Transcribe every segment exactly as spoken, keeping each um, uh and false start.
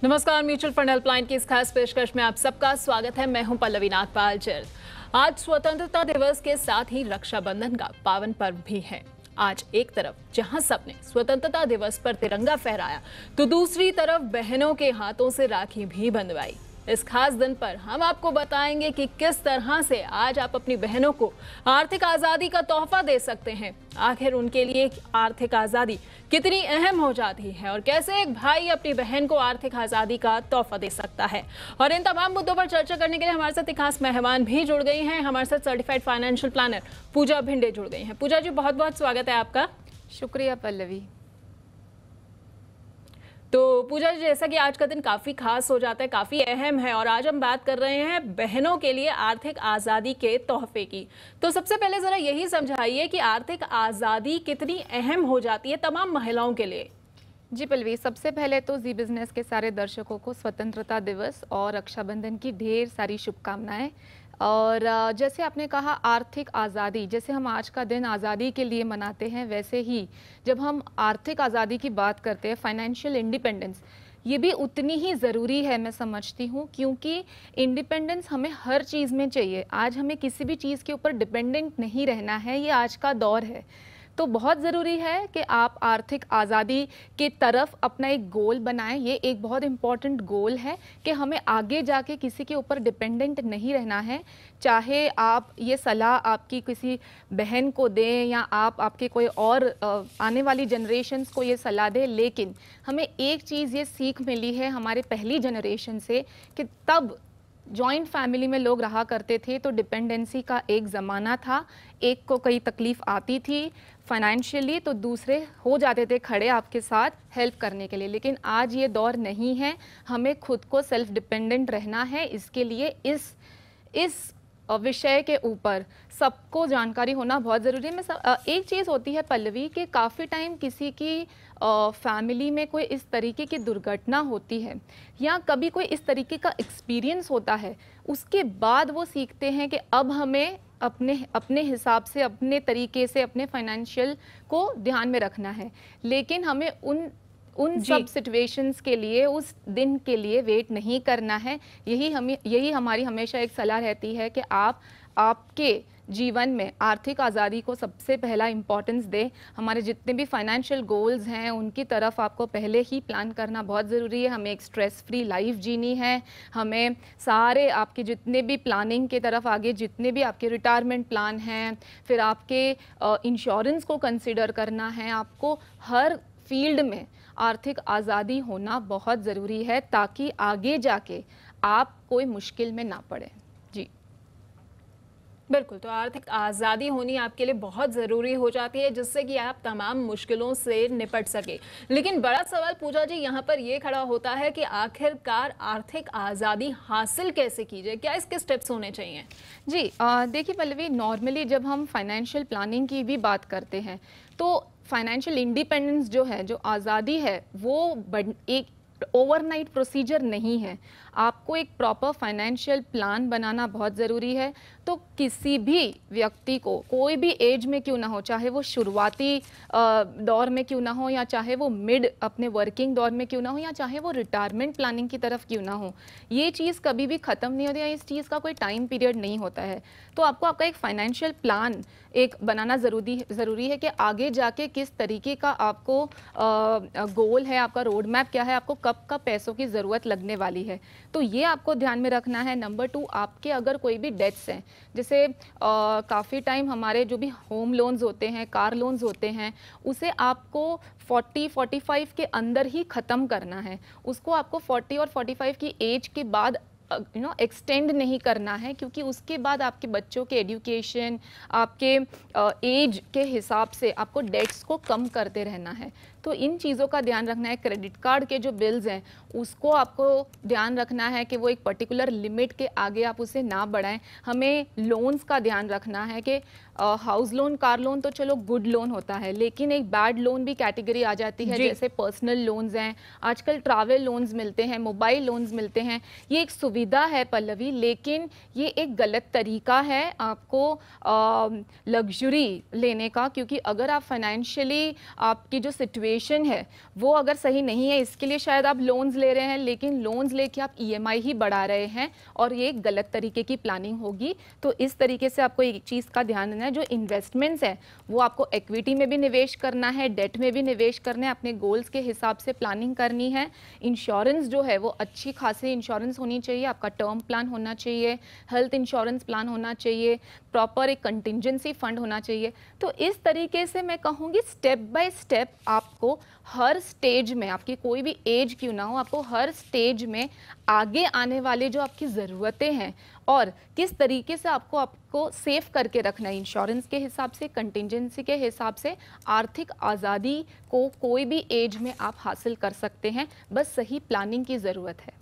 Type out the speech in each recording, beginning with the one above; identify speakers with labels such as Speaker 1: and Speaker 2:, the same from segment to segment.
Speaker 1: नमस्कार, mutual fund helpline की इस खास पेशकश में आप सबका स्वागत है। मैं हूं पल्लवी नागपाल जैन। आज स्वतंत्रता दिवस के साथ ही रक्षा बंधन का पावन पर्व भी है। आज एक तरफ जहां सबने स्वतंत्रता दिवस पर तिरंगा फहराया, तो दूसरी तरफ बहनों के हाथों से राखी भी बंधवाई। इस खास दिन पर हम आपको बताएंगे कि किस तरह से आज आप अपनी बहनों को आर्थिक आज़ादी का तोहफा दे सकते हैं। आखिर उनके लिए आर्थिक आज़ादी कितनी अहम हो जाती है और कैसे एक भाई अपनी बहन को आर्थिक आज़ादी का तोहफा दे सकता है। और इन तमाम मुद्दों पर चर्चा करने के लिए हमारे साथ एक खास मेहमान भी जुड़ गई हैं। हमारे साथ certified financial planner Pooja Bhinde जुड़ गई हैं। पूजा जी, बहुत बहुत स्वागत है आपका।
Speaker 2: शुक्रिया पल्लवी।
Speaker 1: तो पूजा जी, जैसा कि आज का दिन काफ़ी खास हो जाता है, काफ़ी अहम है और आज हम बात कर रहे हैं बहनों के लिए आर्थिक आज़ादी के तोहफे की। तो सबसे पहले ज़रा यही समझाइए कि आर्थिक आज़ादी कितनी अहम हो जाती है तमाम महिलाओं के लिए।
Speaker 2: जी पल्लवी, सबसे पहले तो जी बिजनेस के सारे दर्शकों को स्वतंत्रता दिवस और रक्षाबंधन की ढेर सारी शुभकामनाएं। और जैसे आपने कहा आर्थिक आज़ादी, जैसे हम आज का दिन आज़ादी के लिए मनाते हैं, वैसे ही जब हम आर्थिक आज़ादी की बात करते हैं, फाइनेंशियल इंडिपेंडेंस, ये भी उतनी ही ज़रूरी है मैं समझती हूँ, क्योंकि इंडिपेंडेंस हमें हर चीज़ में चाहिए। आज हमें किसी भी चीज़ के ऊपर डिपेंडेंट नहीं रहना है, ये आज का दौर है। तो बहुत ज़रूरी है कि आप आर्थिक आज़ादी के तरफ अपना एक गोल बनाएं। ये एक बहुत इम्पॉर्टेंट गोल है कि हमें आगे जाके किसी के ऊपर डिपेंडेंट नहीं रहना है। चाहे आप ये सलाह आपकी किसी बहन को दें या आप आपके कोई और आने वाली जनरेशन्स को ये सलाह दें, लेकिन हमें एक चीज़ ये सीख मिली है हमारे पहली जनरेशन से कि तब जॉइंट फैमिली में लोग रहा करते थे तो डिपेंडेंसी का एक ज़माना था। एक को कई तकलीफ़ आती थी फाइनेंशियली तो दूसरे हो जाते थे खड़े आपके साथ हेल्प करने के लिए, लेकिन आज ये दौर नहीं है। हमें खुद को सेल्फ डिपेंडेंट रहना है। इसके लिए इस इस विषय के ऊपर सबको जानकारी होना बहुत ज़रूरी है। मैं सब, एक चीज़ होती है पल्लवी कि काफ़ी टाइम किसी की फैमिली में कोई इस तरीके की दुर्घटना होती है या कभी कोई इस तरीके का एक्सपीरियंस होता है, उसके बाद वो सीखते हैं कि अब हमें अपने अपने हिसाब से, अपने तरीके से अपने फाइनेंशियल को ध्यान में रखना है। लेकिन हमें उन उन सब सिचुएशंस के लिए, उस दिन के लिए वेट नहीं करना है। यही हमें यही हमारी हमेशा एक सलाह रहती है कि आप आपके जीवन में आर्थिक आज़ादी को सबसे पहला इम्पोर्टेंस दें। हमारे जितने भी फाइनेंशियल गोल्स हैं उनकी तरफ आपको पहले ही प्लान करना बहुत ज़रूरी है। हमें एक स्ट्रेस फ्री लाइफ जीनी है। हमें सारे आपके जितने भी प्लानिंग के तरफ आगे, जितने भी आपके रिटायरमेंट प्लान हैं, फिर आपके इंश्योरेंस को कंसिडर करना है। आपको हर फील्ड में आर्थिक आज़ादी होना बहुत ज़रूरी है ताकि आगे जाके आप कोई मुश्किल में ना पड़े। जी
Speaker 1: बिल्कुल, तो आर्थिक आज़ादी होनी आपके लिए बहुत ज़रूरी हो जाती है, जिससे कि आप तमाम मुश्किलों से निपट सके। लेकिन बड़ा सवाल पूजा जी यहाँ पर ये खड़ा होता है कि आखिरकार आर्थिक आज़ादी हासिल कैसे की जाए, क्या इसके स्टेप्स होने चाहिए?
Speaker 2: जी देखिए पल्लवी, नॉर्मली जब हम फाइनेंशियल प्लानिंग की भी बात करते हैं तो फाइनेंशियल इंडिपेंडेंस जो है, जो आज़ादी है, वो एक ओवरनाइट प्रोसीजर नहीं है। आपको एक प्रॉपर फाइनेंशियल प्लान बनाना बहुत ज़रूरी है। तो किसी भी व्यक्ति को, कोई भी एज में क्यों ना हो, चाहे वो शुरुआती दौर में क्यों ना हो या चाहे वो मिड अपने वर्किंग दौर में क्यों ना हो या चाहे वो रिटायरमेंट प्लानिंग की तरफ क्यों ना हो, ये चीज़ कभी भी ख़त्म नहीं होती है। इस चीज़ का कोई टाइम पीरियड नहीं होता है। तो आपको आपका एक फाइनेंशियल प्लान एक बनाना ज़रूरी ज़रूरी है कि आगे जाके किस तरीके का आपको गोल है, आपका रोड मैप क्या है, आपको कब कब पैसों की ज़रूरत लगने वाली है, तो ये आपको ध्यान में रखना है। नंबर टू, आपके अगर कोई भी डेट्स हैं, जैसे काफ़ी टाइम हमारे जो भी होम लोन्स होते हैं, कार लोन्स होते हैं, उसे आपको चालीस पैंतालीस के अंदर ही ख़त्म करना है। उसको आपको चालीस और पैंतालीस की एज के बाद यू नो एक्सटेंड नहीं करना है, क्योंकि उसके बाद आपके बच्चों के एजुकेशन, आपके एज के हिसाब से आपको डेट्स को कम करते रहना है। तो इन चीज़ों का ध्यान रखना है। क्रेडिट कार्ड के जो बिल्स हैं उसको आपको ध्यान रखना है कि वो एक पर्टिकुलर लिमिट के आगे आप उसे ना बढ़ाएं। हमें लोन्स का ध्यान रखना है कि हाउस लोन, कार लोन तो चलो गुड लोन होता है, लेकिन एक बैड लोन भी कैटेगरी आ जाती है, जैसे पर्सनल लोन्स हैं, आजकल ट्रैवल लोन्स मिलते हैं, मोबाइल लोन्स मिलते हैं। ये एक सुविधा है पल्लवी, लेकिन ये एक गलत तरीका है आपको लग्जरी लेने का, क्योंकि अगर आप फाइनेंशियली आपकी जो सिचुएशन है वो अगर सही नहीं है, इसके लिए शायद आप लोन्स ले रहे हैं, लेकिन लोन्स लेके आप ईएमआई ही बढ़ा रहे हैं और ये एक गलत तरीके की प्लानिंग होगी। तो इस तरीके से आपको एक चीज़ का ध्यान देना है, जो इन्वेस्टमेंट्स है वो आपको इक्विटी में भी निवेश करना है, डेट में भी निवेश करना है, अपने गोल्स के हिसाब से प्लानिंग करनी है। इंश्योरेंस जो है वो अच्छी खासी इंश्योरेंस होनी चाहिए, आपका टर्म प्लान होना चाहिए, हेल्थ इंश्योरेंस प्लान होना चाहिए, प्रॉपर एक कंटिंजेंसी फंड होना चाहिए। तो इस तरीके से मैं कहूँगी स्टेप बाय स्टेप आपको हर स्टेज में, आपकी कोई भी एज क्यों ना हो, आपको हर स्टेज में आगे आने वाले जो आपकी ज़रूरतें हैं और किस तरीके से आपको आपको सेफ करके रखना है, इंश्योरेंस के हिसाब से, कंटिंजेंसी के हिसाब से, आर्थिक आज़ादी को कोई भी एज में आप हासिल कर सकते हैं, बस सही प्लानिंग की ज़रूरत है।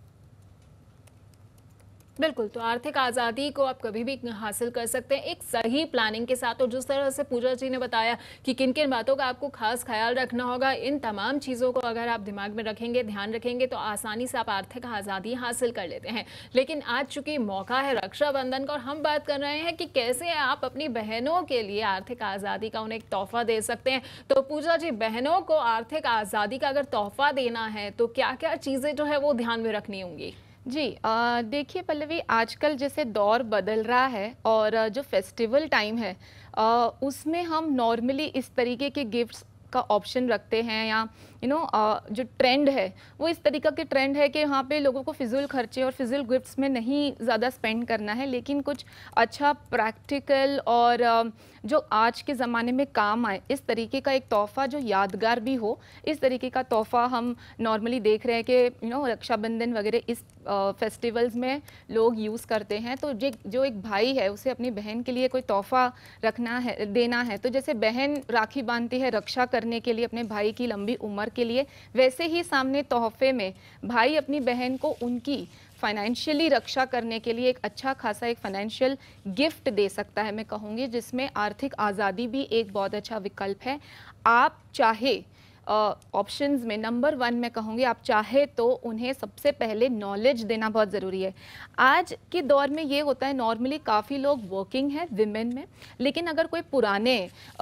Speaker 1: बिल्कुल, तो आर्थिक आज़ादी को आप कभी भी हासिल कर सकते हैं एक सही प्लानिंग के साथ। और जिस तरह से पूजा जी ने बताया कि किन किन बातों का आपको खास ख्याल रखना होगा, इन तमाम चीज़ों को अगर आप दिमाग में रखेंगे, ध्यान रखेंगे, तो आसानी से आप आर्थिक आज़ादी हासिल कर लेते हैं। लेकिन आज चूंकि मौका है रक्षाबंधन का और हम बात कर रहे हैं कि कैसे आप अपनी बहनों के लिए आर्थिक आज़ादी का उन्हें एक तोहफा दे सकते हैं। तो पूजा जी, बहनों को आर्थिक आज़ादी का अगर तोहफा देना है तो क्या क्या चीज़ें जो है वो ध्यान में रखनी होंगी?
Speaker 2: जी, देखिए पल्लवी, आजकल जैसे दौर बदल रहा है और जो फेस्टिवल टाइम है आ, उसमें हम नॉर्मली इस तरीके के गिफ्ट्स का ऑप्शन रखते हैं, या यू नो जो ट्रेंड है वो इस तरीका के ट्रेंड है कि यहाँ पे लोगों को फिजूल खर्चे और फिजूल गिफ्ट्स में नहीं ज़्यादा स्पेंड करना है, लेकिन कुछ अच्छा प्रैक्टिकल और जो आज के ज़माने में काम आए इस तरीके का एक तोहफ़ा जो यादगार भी हो, इस तरीके का तोहफ़ा हम नॉर्मली देख रहे हैं कि यू नो रक्षाबंधन वगैरह इस फेस्टिवल्स में लोग यूज़ करते हैं। तो जो जो एक भाई है उसे अपनी बहन के लिए कोई तोहफ़ा रखना है, देना है, तो जैसे बहन राखी बांधती है रक्षा करने के लिए अपने भाई की लंबी उम्र के लिए, वैसे ही सामने तोहफे में भाई अपनी बहन को उनकी फाइनेंशियली रक्षा करने के लिए एक अच्छा खासा एक फाइनेंशियल गिफ्ट दे सकता है, मैं कहूँगी, जिसमें आर्थिक आज़ादी भी एक बहुत अच्छा विकल्प है। आप चाहे ऑप्शंस uh, में नंबर वन मैं कहूँगी, आप चाहे तो उन्हें सबसे पहले नॉलेज देना बहुत ज़रूरी है। आज के दौर में ये होता है, नॉर्मली काफ़ी लोग वर्किंग हैं विमेन में, लेकिन अगर कोई पुराने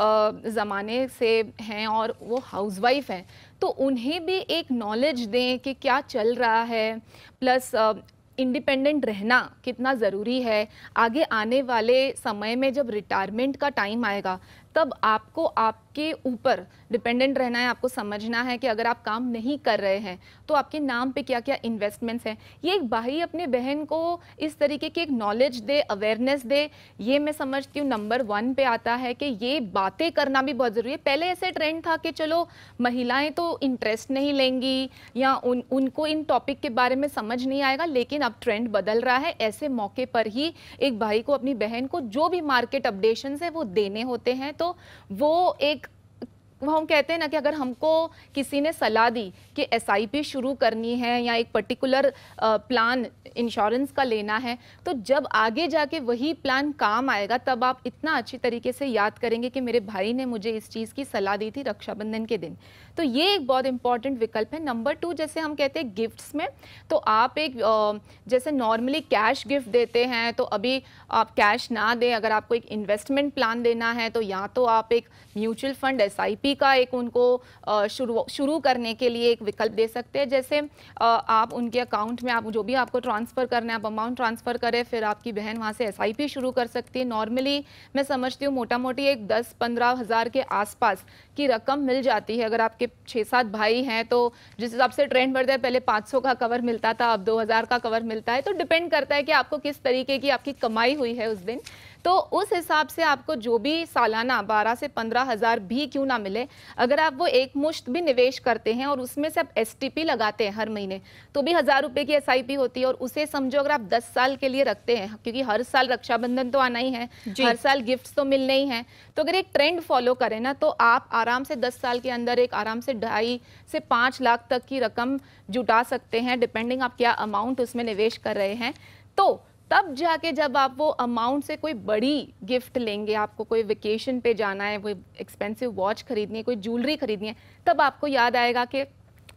Speaker 2: ज़माने से हैं और वो हाउसवाइफ हैं तो उन्हें भी एक नॉलेज दें कि क्या चल रहा है, प्लस इंडिपेंडेंट रहना कितना ज़रूरी है। आगे आने वाले समय में जब रिटायरमेंट का टाइम आएगा तब आपको आपके ऊपर डिपेंडेंट रहना है, आपको समझना है कि अगर आप काम नहीं कर रहे हैं तो आपके नाम पे क्या क्या इन्वेस्टमेंट्स हैं। ये एक भाई अपने बहन को इस तरीके की एक नॉलेज दे, अवेयरनेस दे, ये मैं समझती हूँ नंबर वन पे आता है कि ये बातें करना भी बहुत ज़रूरी है। पहले ऐसे ट्रेंड था कि चलो महिलाएं तो इंटरेस्ट नहीं लेंगी या उन उनको इन टॉपिक के बारे में समझ नहीं आएगा, लेकिन अब ट्रेंड बदल रहा है। ऐसे मौके पर ही एक भाई को अपनी बहन को जो भी मार्केट अपडेशंस है वो देने होते हैं। तो वो एक वो हम कहते हैं ना कि अगर हमको किसी ने सलाह दी कि एस आई पी शुरू करनी है या एक पर्टिकुलर प्लान इंश्योरेंस का लेना है, तो जब आगे जाके वही प्लान काम आएगा तब आप इतना अच्छी तरीके से याद करेंगे कि मेरे भाई ने मुझे इस चीज़ की सलाह दी थी रक्षाबंधन के दिन। तो ये एक बहुत इंपॉर्टेंट विकल्प है। नंबर टू, जैसे हम कहते हैं गिफ्ट्स में, तो आप एक जैसे नॉर्मली कैश गिफ्ट देते हैं, तो अभी आप कैश ना दें, अगर आपको एक इन्वेस्टमेंट प्लान देना है तो या तो आप एक mutual fund S I P का एक उनको शुरू शुरू करने के लिए एक विकल्प दे सकते हैं। जैसे आप उनके अकाउंट में आप जो भी आपको ट्रांसफ़र करना है आप अमाउंट ट्रांसफ़र करें, फिर आपकी बहन वहाँ से एस आई पी शुरू कर सकती है। नॉर्मली मैं समझती हूँ मोटा मोटी एक दस पंद्रह हज़ार के आसपास की रकम मिल जाती है। अगर आपके छः सात भाई हैं तो जिस हिसाब से ट्रेंड बढ़ता है, पहले पाँच सौ का कवर मिलता था, अब दो हज़ार का कवर मिलता है। तो डिपेंड करता है कि आपको किस तरीके की आपकी कमाई हुई है उस दिन, तो उस हिसाब से आपको जो भी सालाना बारह से पंद्रह हज़ार भी क्यों ना मिले, अगर आप वो एक मुश्त भी निवेश करते हैं और उसमें से आप एस टी पी लगाते हैं हर महीने, तो भी हज़ार रुपये की एस आई पी होती है। और उसे समझो अगर आप दस साल के लिए रखते हैं, क्योंकि हर साल रक्षाबंधन तो आना ही है, हर साल गिफ्ट्स तो मिलने ही हैं, तो अगर एक ट्रेंड फॉलो करें ना तो आप आराम से दस साल के अंदर एक आराम से ढाई से पाँच लाख तक की रकम जुटा सकते हैं, डिपेंडिंग आप क्या अमाउंट उसमें निवेश कर रहे हैं। तो तब जाके जब आप वो अमाउंट से कोई बड़ी गिफ्ट लेंगे, आपको कोई वेकेशन पे जाना है, कोई एक्सपेंसिव वॉच खरीदनी है, कोई ज्वेलरी खरीदनी है, तब आपको याद आएगा कि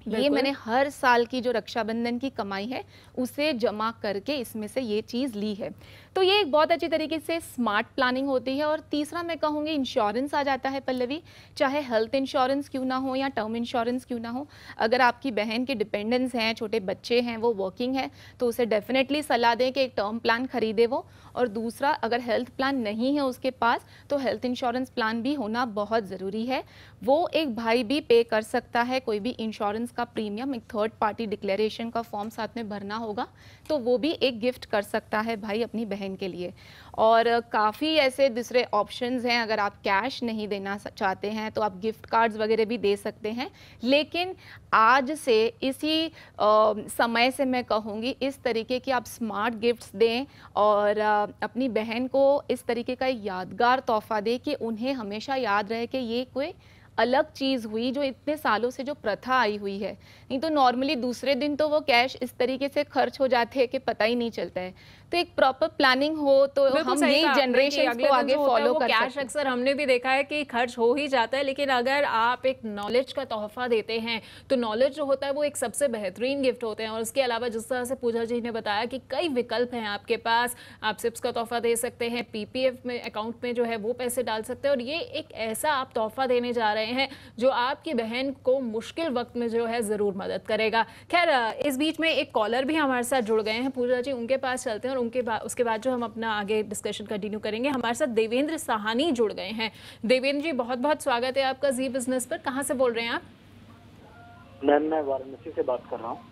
Speaker 2: ये मैंने हर साल की जो रक्षाबंधन की कमाई है उसे जमा करके इसमें से ये चीज़ ली है। तो ये एक बहुत अच्छी तरीके से स्मार्ट प्लानिंग होती है। और तीसरा मैं कहूँगी इंश्योरेंस आ जाता है पल्लवी, चाहे हेल्थ इंश्योरेंस क्यों ना हो या टर्म इंश्योरेंस क्यों ना हो। अगर आपकी बहन के डिपेंडेंट्स हैं, छोटे बच्चे हैं, वो वर्किंग है, तो उसे डेफिनेटली सलाह दें कि एक टर्म प्लान खरीदे वो। और दूसरा, अगर हेल्थ प्लान नहीं है उसके पास तो हेल्थ इंश्योरेंस प्लान भी होना बहुत ज़रूरी है। वो एक भाई भी पे कर सकता है कोई भी इंश्योरेंस का प्रीमियम, एक थर्ड पार्टी डिक्लेरेशन का फॉर्म साथ में भरना होगा, तो वो भी एक गिफ्ट कर सकता है भाई अपनी बहन के लिए। और काफ़ी ऐसे दूसरे ऑप्शंस हैं, अगर आप कैश नहीं देना चाहते हैं तो आप गिफ्ट कार्ड्स वगैरह भी दे सकते हैं। लेकिन आज से इसी आ, समय से मैं कहूँगी इस तरीके की आप स्मार्ट गिफ्ट्स दें और आ, अपनी बहन को इस तरीके का यादगार तोहफा दें कि उन्हें हमेशा याद रहे कि ये कोई अलग चीज़ हुई जो इतने सालों से जो प्रथा आई हुई है। नहीं तो नॉर्मली दूसरे दिन तो वो कैश इस तरीके से खर्च हो जाते हैं कि पता ही नहीं चलता है। तो एक प्रॉपर प्लानिंग हो तो हम यही जनरेशन को आगे फॉलो कर सकते हैं।
Speaker 1: कैश अक्सर हमने भी देखा है कि खर्च हो ही जाता है, लेकिन अगर आप एक नॉलेज का तोहफा देते हैं तो नॉलेज जो होता है वो एक सबसे बेहतरीन गिफ्ट होते हैं। और उसके अलावा जिस तरह से पूजा जी ने बताया कि कई विकल्प हैं आपके पास, आप सिप्स का तोहफा दे सकते हैं, पीपीएफ में अकाउंट में जो है वो पैसे डाल सकते हैं, और ये एक ऐसा आप तोहफा देने जा रहे हैं जो आपकी बहन को मुश्किल वक्त में जो है ज़रूर मदद करेगा। खैर, इस बीच में एक कॉलर भी हमारे साथ जुड़ गए हैं पूजा जी, उनके पास चलते हैं और उनके बाद उसके बाद जो हम अपना आगे डिस्कशन कंटिन्यू करेंगे। हमारे साथ देवेंद्र साहनी जुड़ गए हैं। देवेंद्र जी, बहुत बहुत स्वागत है आपका जी बिजनेस पर। कहाँ से बोल रहे हैं आप?
Speaker 3: मैम, मैं वाराणसी से बात कर रहा हूँ।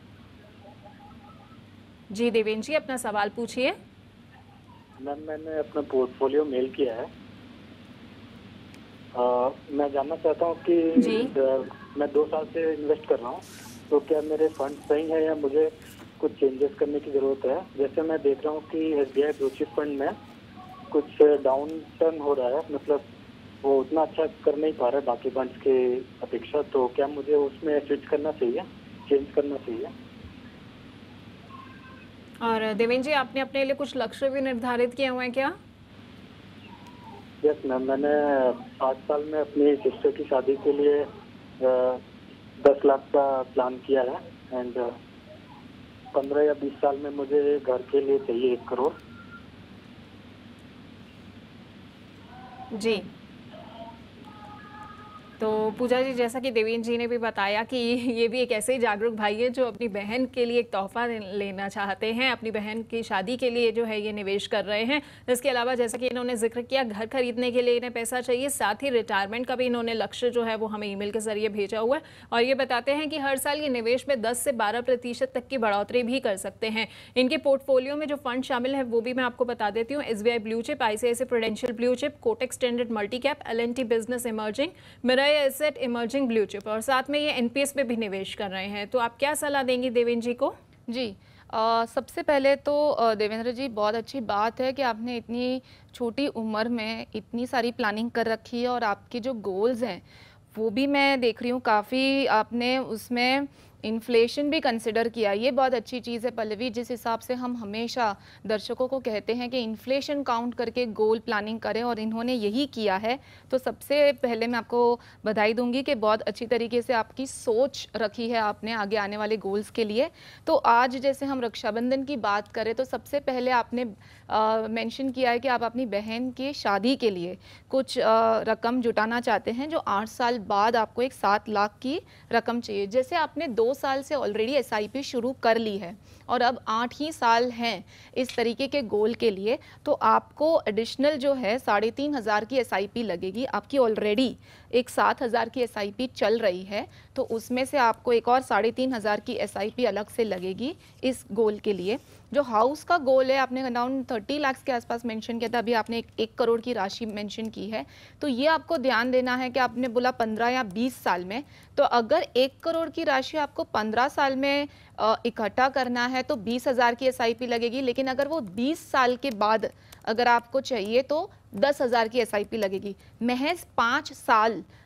Speaker 1: जी देवेंद्र जी, अपना सवाल पूछिए।
Speaker 3: मैम, मैंने अपना पोर्टफोलियो मेल किया है। आ, मैं जानना चाहता हूँ कि आ, मैं दो साल से इन्वेस्ट कर रहा हूँ, तो क्या मेरे फंड सही है या मुझे कुछ चेंजेस करने की ज़रूरत है? जैसे मैं देख रहा हूँ कि एसबीआई ब्लू चिप फंड में कुछ डाउन टर्न हो रहा है, मतलब वो उतना अच्छा कर नहीं पा रहा है बाकी फंड्स के अपेक्षा, तो क्या मुझे उसमें स्विच करना चाहिए, चेंज करना चाहिए?
Speaker 1: और देवेंद्र जी, आपने अपने लिए कुछ लक्ष्य भी निर्धारित किए हुए हैं क्या?
Speaker 3: यस मैम, मैंने पाँच साल में अपनी सिस्टर की शादी के लिए दस लाख का प्लान किया है, एंड पंद्रह या बीस साल में मुझे घर के लिए चाहिए एक करोड़।
Speaker 1: जी, तो पूजा जी, जैसा कि देवेंद्र जी ने भी बताया कि ये भी एक ऐसे ही जागरूक भाई है जो अपनी बहन के लिए एक तोहफा लेना चाहते हैं, अपनी बहन की शादी के लिए जो है ये निवेश कर रहे हैं। इसके अलावा जैसा कि इन्होंने जिक्र किया, घर खरीदने के लिए इन्हें पैसा चाहिए, साथ ही रिटायरमेंट का भी इन्होंने लक्ष्य जो है वो हमें ईमेल के जरिए भेजा हुआ है। और ये बताते हैं कि हर साल ये निवेश में दस से बारह प्रतिशत तक की बढ़ोतरी भी कर सकते हैं। इनके पोर्टफोलियो में जो फंड शामिल है वो भी मैं आपको बता देती हूँ। SBI blue chip, ICICI Prudential blue chip, Kotak standard multi cap, LNT business emerging, Mirae asset emerging blue chip, और साथ में ये एनपीएस में भी निवेश कर रहे हैं। तो आप क्या सलाह देंगी देवेंद्र जी को?
Speaker 2: जी, आ, सबसे पहले तो देवेंद्र जी, बहुत अच्छी बात है कि आपने इतनी छोटी उम्र में इतनी सारी प्लानिंग कर रखी है, और आपके जो गोल्स हैं वो भी मैं देख रही हूँ काफ़ी आपने उसमें इन्फ्लेशन भी कंसिडर किया। ये बहुत अच्छी चीज़ है पल्लवी, जिस हिसाब से हम हमेशा दर्शकों को कहते हैं कि इन्फ्लेशन काउंट करके गोल प्लानिंग करें, और इन्होंने यही किया है। तो सबसे पहले मैं आपको बधाई दूंगी कि बहुत अच्छी तरीके से आपकी सोच रखी है आपने आगे आने वाले गोल्स के लिए। तो आज जैसे हम रक्षाबंधन की बात करें तो सबसे पहले आपने मेंशन किया है कि आप अपनी बहन की शादी के लिए कुछ आ, रकम जुटाना चाहते हैं, जो आठ साल बाद आपको एक सात लाख की रकम चाहिए। जैसे आपने दो साल से ऑलरेडी एसआईपी शुरू कर ली है और अब आठ ही साल हैं इस तरीके के गोल के लिए, तो आपको एडिशनल जो है साढ़े तीन हज़ार की एसआईपी लगेगी। आपकी ऑलरेडी एक सात हज़ार की एसआईपी चल रही है, तो उसमें से आपको एक और साढ़े तीन हज़ार की एसआईपी अलग से लगेगी इस गोल के लिए। जो हाउस का गोल है, आपने अराउंड थर्टी लाख के आसपास मेंशन किया था, अभी आपने एक, एक करोड़ की राशि मेंशन की है। तो ये आपको ध्यान देना है कि आपने बोला पंद्रह या बीस साल में, तो अगर एक करोड़ की राशि आपको पंद्रह साल में इकट्ठा करना है तो बीस हज़ार की एसआईपी लगेगी। लेकिन अगर वो बीस साल के बाद अगर आपको चाहिए तो दस हज़ार की एसआईपी लगेगी। महज पाँच साल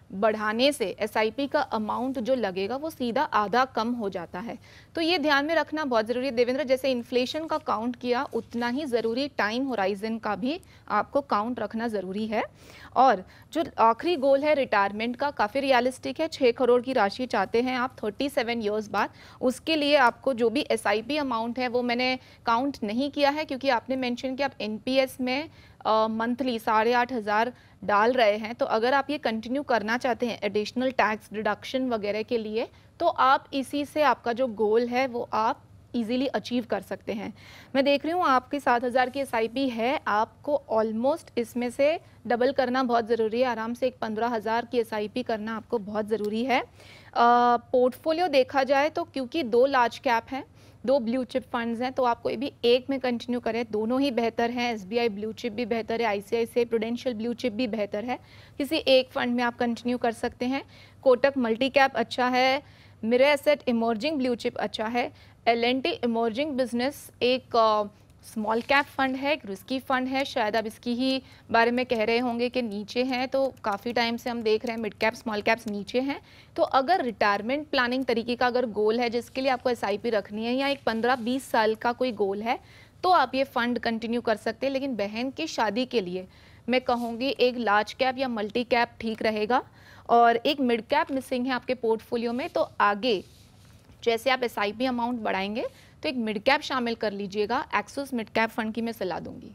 Speaker 2: बढ़ाने से एसआईपी का अमाउंट जो लगेगा वो सीधा आधा कम हो जाता है। तो ये ध्यान में रखना बहुत ज़रूरी है देवेंद्र। जैसे इन्फ्लेशन का काउंट किया उतना ही ज़रूरी टाइम होराइजन का भी आपको काउंट रखना ज़रूरी है। और जो आखिरी गोल है रिटायरमेंट का, काफ़ी रियलिस्टिक है। छः करोड़ की राशि चाहते हैं आप थर्टी सेवन ईयर्स बाद। उसके लिए आपको जो भी एसआईपी अमाउंट है वो मैंने काउंट नहीं किया है, क्योंकि आपने मेंशन किया आप एनपीएस में मंथली साढ़े आठ हज़ार डाल रहे हैं। तो अगर आप ये कंटिन्यू करना चाहते हैं एडिशनल टैक्स डिडक्शन वगैरह के लिए, तो आप इसी से आपका जो गोल है वो आप इजीली अचीव कर सकते हैं। मैं देख रही हूँ आपकी सात हज़ार की एसआईपी है, आपको ऑलमोस्ट इसमें से डबल करना बहुत ज़रूरी है। आराम से एक पंद्रह हज़ार की एसआईपी करना आपको बहुत ज़रूरी है। पोर्टफोलियो देखा जाए तो क्योंकि दो लार्ज कैप हैं, दो ब्लू चिप फंड्स हैं, तो आप कोई भी एक में कंटिन्यू करें, दोनों ही बेहतर हैं। एसबीआई ब्लू चिप भी बेहतर है, आईसीआईसीआई प्रूडेंशियल ब्लू चिप भी बेहतर है। किसी एक फंड में आप कंटिन्यू कर सकते हैं। कोटक मल्टी कैप अच्छा है, Mirae asset emerging blue chip अच्छा है, L and T emerging business एक स्मॉल कैप फंड है, एक रिस्की फंड है। शायद आप इसकी ही बारे में कह रहे होंगे कि नीचे हैं, तो काफ़ी टाइम से हम देख रहे हैं मिड कैप स्मॉल कैप्स नीचे हैं। तो अगर रिटायरमेंट प्लानिंग तरीके का अगर गोल है जिसके लिए आपको एसआईपी रखनी है, या एक पंद्रह बीस साल का कोई गोल है, तो आप ये फंड कंटिन्यू कर सकते हैं। लेकिन बहन की शादी के लिए मैं कहूँगी एक लार्ज कैप या मल्टी कैप ठीक रहेगा। और एक मिड कैप मिसिंग है आपके पोर्टफोलियो में, तो आगे जैसे आप एसआईपी अमाउंट बढ़ाएंगे तो एक मिड कैप शामिल कर लीजिएगा। एक्सिस मिड कैप फंड की मैं सलाह दूंगी।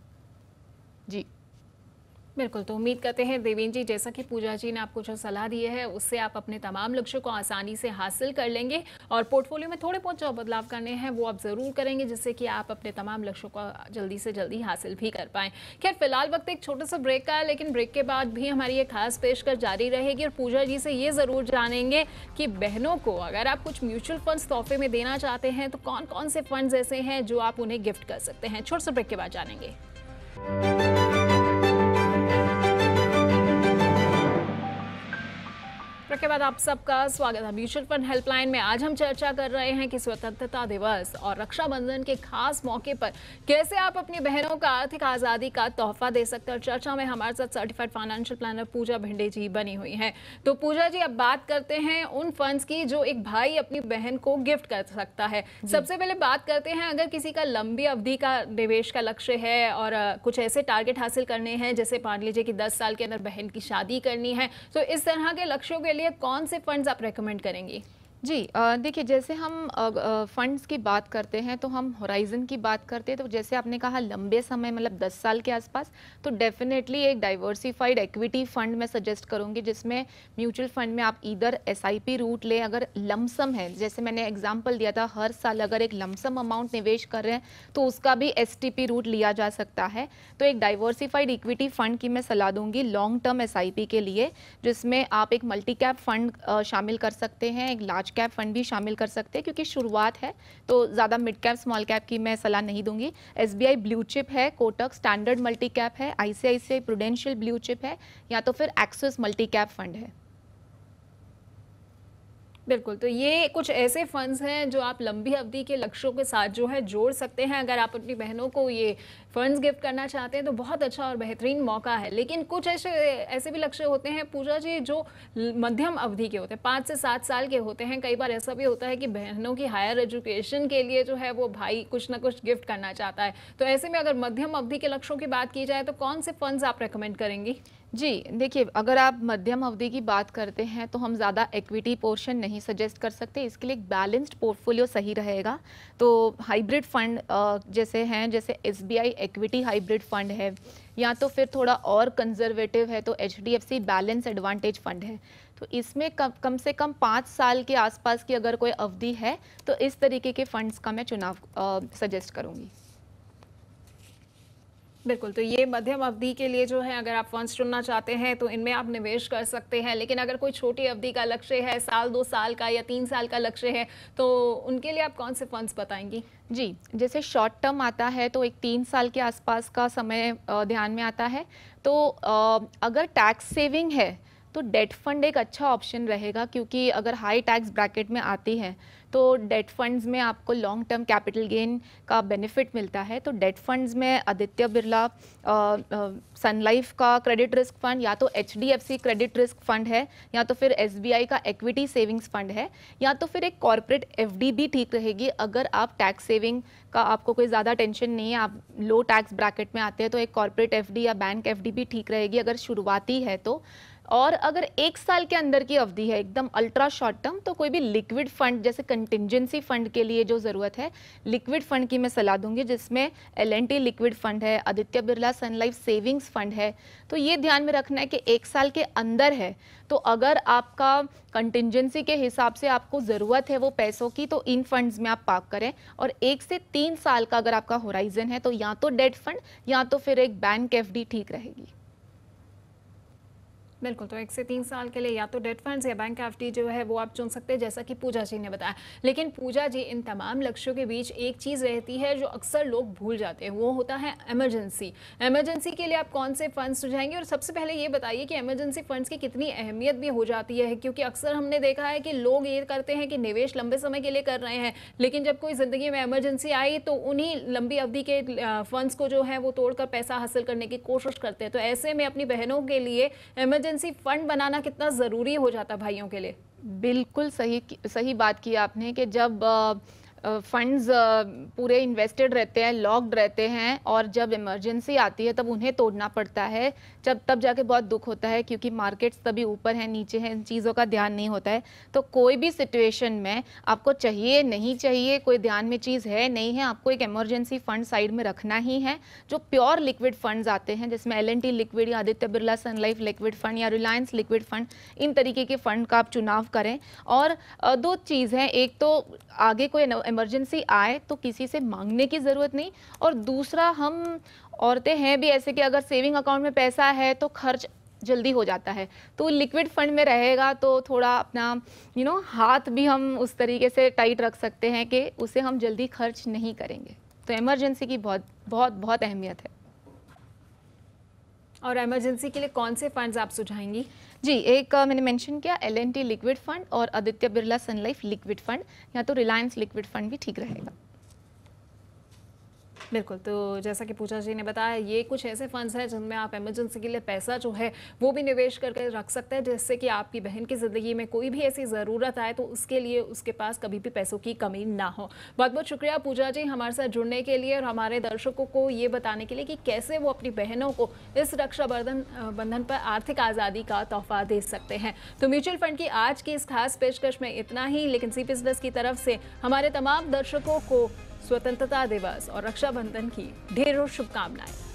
Speaker 2: जी
Speaker 1: बिल्कुल, तो उम्मीद करते हैं देवेंद्र जी, जैसा कि पूजा जी ने आपको जो सलाह दी है उससे आप अपने तमाम लक्ष्यों को आसानी से हासिल कर लेंगे, और पोर्टफोलियो में थोड़े बहुत जो बदलाव करने हैं वो आप ज़रूर करेंगे, जिससे कि आप अपने तमाम लक्ष्यों को जल्दी से जल्दी हासिल भी कर पाएँ। खैर, फिलहाल वक्त एक छोटा सा ब्रेक का है, लेकिन ब्रेक के बाद भी हमारी ये खास पेशकश जारी रहेगी। और पूजा जी से ये ज़रूर जानेंगे कि बहनों को अगर आप कुछ म्यूचुअल फंड्स तोहफे में देना चाहते हैं तो कौन कौन से फंड्स ऐसे हैं जो आप उन्हें गिफ्ट कर सकते हैं। छोटे से ब्रेक के बाद जानेंगे। के बाद आप सबका स्वागत है म्यूचुअल फंड हेल्पलाइन में। आज हम चर्चा कर रहे हैं कि स्वतंत्रता दिवस और रक्षा बंधन के खास मौके पर कैसे आप अपनी बहनों का आर्थिक आज़ादी का तोहफा दे सकते हैं। और चर्चा में हमारे साथ certified financial planner Pooja Bhinde ji बनी हुई हैं। तो पूजा जी, अब बात करते हैं उन फंड्स की जो एक भाई अपनी बहन को गिफ्ट कर सकता है। सबसे पहले बात करते हैं, अगर किसी का लंबी अवधि का निवेश का लक्ष्य है और कुछ ऐसे टारगेट हासिल करने हैं, जैसे मान लीजिए कि दस साल के अंदर बहन की शादी करनी है, तो इस तरह के लक्ष्यों के लिए कौन से फंड्स आप रेकमेंड करेंगी?
Speaker 2: जी देखिए, जैसे हम फंड्स की बात करते हैं तो हम होराइजन की बात करते हैं, तो जैसे आपने कहा लंबे समय मतलब दस साल के आसपास, तो डेफिनेटली एक डाइवर्सिफाइड इक्विटी फंड मैं सजेस्ट करूंगी, जिसमें म्यूचुअल फंड में आप इधर एसआईपी रूट लें। अगर लमसम है, जैसे मैंने एग्जांपल दिया था, हर साल अगर एक लमसम अमाउंट निवेश कर रहे हैं तो उसका भी एसटीपी रूट लिया जा सकता है। तो एक डाइवर्सिफाइड इक्विटी फंड की मैं सलाह दूंगी लॉन्ग टर्म एसआईपी के लिए, जिसमें आप एक मल्टी कैप फंड शामिल कर सकते हैं, एक लार्ज कैप फंड भी शामिल कर सकते हैं, क्योंकि शुरुआत है तो ज़्यादा मिड कैप स्मॉल कैप की मैं सलाह नहीं दूंगी। एसबीआई ब्लू चिप है, कोटक स्टैंडर्ड मल्टी कैप है, आईसीआईसीआई प्रूडेंशियल ब्लू चिप है, या तो फिर एक्सिस मल्टी कैप फंड है।
Speaker 1: बिल्कुल, तो ये कुछ ऐसे फंड्स हैं जो आप लंबी अवधि के लक्ष्यों के साथ जो है जोड़ सकते हैं। अगर आप अपनी बहनों को ये फंड्स गिफ्ट करना चाहते हैं तो बहुत अच्छा और बेहतरीन मौका है। लेकिन कुछ ऐसे ऐसे भी लक्ष्य होते हैं पूजा जी जो मध्यम अवधि के होते हैं, पाँच से सात साल के होते हैं। कई बार ऐसा भी होता है कि बहनों की हायर एजुकेशन के लिए जो है वो भाई कुछ ना कुछ गिफ्ट करना चाहता है। तो ऐसे में अगर मध्यम अवधि के लक्ष्यों की बात की जाए तो कौन से फंड्स आप रेकमेंड करेंगी?
Speaker 2: जी देखिए, अगर आप मध्यम अवधि की बात करते हैं तो हम ज़्यादा इक्विटी पोर्शन नहीं सजेस्ट कर सकते। इसके लिए एक बैलेंस्ड पोर्टफोलियो सही रहेगा। तो हाइब्रिड फंड जैसे हैं, जैसे एसबीआई इक्विटी हाइब्रिड फंड है, या तो फिर थोड़ा और कंजर्वेटिव है तो एचडीएफसी बैलेंस एडवांटेज फंड है। तो इसमें कम कम से कम पाँच साल के आसपास की अगर कोई अवधि है तो इस तरीके के फंड्स का मैं चुनाव सजेस्ट करूँगी।
Speaker 1: बिल्कुल, तो ये मध्यम अवधि के लिए जो है अगर आप फंड्स चुनना चाहते हैं तो इनमें आप निवेश कर सकते हैं। लेकिन अगर कोई छोटी अवधि का लक्ष्य है, साल दो साल का या तीन साल का लक्ष्य है, तो उनके लिए आप कौन से फंड्स बताएंगी?
Speaker 2: जी, जैसे शॉर्ट टर्म आता है तो एक तीन साल के आसपास का समय ध्यान में आता है। तो अगर टैक्स सेविंग है तो डेट फंड एक अच्छा ऑप्शन रहेगा, क्योंकि अगर हाई टैक्स ब्रैकेट में आती है तो डेट फंड्स में आपको लॉन्ग टर्म कैपिटल गेन का बेनिफिट मिलता है। तो डेट फंड्स में आदित्य बिरला सन लाइफ का क्रेडिट रिस्क फंड, या तो H D F C credit risk fund है, या तो फिर एस बी आई का इक्विटी सेविंग्स फंड है, या तो फिर एक कॉर्पोरेट एफ डी भी ठीक रहेगी। अगर आप टैक्स सेविंग का आपको कोई ज़्यादा टेंशन नहीं है, आप लो टैक्स ब्रैकेट में आते हैं, तो एक कॉर्पोरेट एफ डी या बैंक एफ डी भी ठीक रहेगी अगर शुरुआती है तो। और अगर एक साल के अंदर की अवधि है, एकदम अल्ट्रा शॉर्ट टर्म, तो कोई भी लिक्विड फंड जैसे कंटिजेंसी फंड के लिए जो ज़रूरत है, लिक्विड फंड की मैं सलाह दूंगी, जिसमें L N T liquid fund है, Aditya Birla Sun Life savings fund है। तो ये ध्यान में रखना है कि एक साल के अंदर है, तो अगर आपका कंटिजेंसी के हिसाब से आपको ज़रूरत है वो पैसों की, तो इन फंड्स में आप पार्क करें। और एक से तीन साल का अगर आपका होराइजन है, तो या तो डेट फंड या तो फिर एक बैंक एफ डी ठीक रहेगी।
Speaker 1: बिल्कुल, तो एक से तीन साल के लिए या तो डेट फंड्स या बैंक एफ डी जो है वो आप चुन सकते हैं, जैसा कि पूजा जी ने बताया। लेकिन पूजा जी, इन तमाम लक्ष्यों के बीच एक चीज़ रहती है जो अक्सर लोग भूल जाते हैं, वो होता है इमरजेंसी। इमरजेंसी के लिए आप कौन से फंड्स सुझाएंगे? और सबसे पहले ये बताइए कि इमरजेंसी फंड्स की कितनी अहमियत भी हो जाती है, क्योंकि अक्सर हमने देखा है कि लोग ये करते हैं कि निवेश लंबे समय के लिए कर रहे हैं, लेकिन जब कोई ज़िंदगी में इमरजेंसी आई तो उन्हीं लंबी अवधि के फंड्स को जो है वो तोड़कर पैसा हासिल करने की कोशिश करते हैं। तो ऐसे में अपनी बहनों के लिए इमरजेंसी फंड बनाना कितना ज़रूरी हो जाता है भाइयों के लिए?
Speaker 2: बिल्कुल सही सही बात की आपने कि जब फंड्स पूरे इन्वेस्टेड रहते हैं, लॉक्ड रहते हैं, और जब इमरजेंसी आती है तब उन्हें तोड़ना पड़ता है, जब तब जाके बहुत दुख होता है, क्योंकि मार्केट्स तभी ऊपर हैं नीचे हैं, इन चीज़ों का ध्यान नहीं होता है। तो कोई भी सिचुएशन में आपको चाहिए नहीं चाहिए, कोई ध्यान में चीज़ है नहीं है, आपको एक इमरजेंसी फंड साइड में रखना ही है। जो प्योर लिक्विड फंड्स आते हैं, जिसमें एल एन टी लिक्विड या Aditya Birla Sun Life liquid fund या रिलायंस लिक्विड फंड, इन तरीके के फंड का आप चुनाव करें। और दो चीज़ हैं, एक तो आगे कोई इमरजेंसी आए तो किसी से मांगने की ज़रूरत नहीं, और दूसरा हम औरतें हैं भी ऐसे कि अगर सेविंग अकाउंट में पैसा है तो खर्च जल्दी हो जाता है, तो लिक्विड फंड में रहेगा तो थोड़ा अपना यू नो हाथ भी हम उस तरीके से टाइट रख सकते हैं कि उसे हम जल्दी खर्च नहीं करेंगे। तो इमरजेंसी की बहुत बहुत बहुत अहमियत है।
Speaker 1: और इमरजेंसी के लिए कौन से फंड्स आप सुझाएंगी?
Speaker 2: जी, एक uh, मैंने मेंशन किया L N T liquid fund और Aditya Birla Sun Life liquid fund, या तो रिलायंस लिक्विड फंड भी ठीक रहेगा।
Speaker 1: बिल्कुल, तो जैसा कि पूजा जी ने बताया, ये कुछ ऐसे फंड्स हैं जिनमें आप इमरजेंसी के लिए पैसा जो है वो भी निवेश करके रख सकते हैं, जिससे कि आपकी बहन की ज़िंदगी में कोई भी ऐसी ज़रूरत आए तो उसके लिए उसके पास कभी भी पैसों की कमी ना हो। बहुत बहुत शुक्रिया पूजा जी हमारे साथ जुड़ने के लिए और हमारे दर्शकों को ये बताने के लिए कि कैसे वो अपनी बहनों को इस रक्षा बंधन बंधन पर आर्थिक आज़ादी का तोहफा दे सकते हैं। तो म्यूचुअल फंड की आज की इस खास पेशकश में इतना ही, लेकिन ज़ी बिज़नेस की तरफ से हमारे तमाम दर्शकों को स्वतंत्रता दिवस और रक्षा बंधन की ढेरों शुभकामनाएं।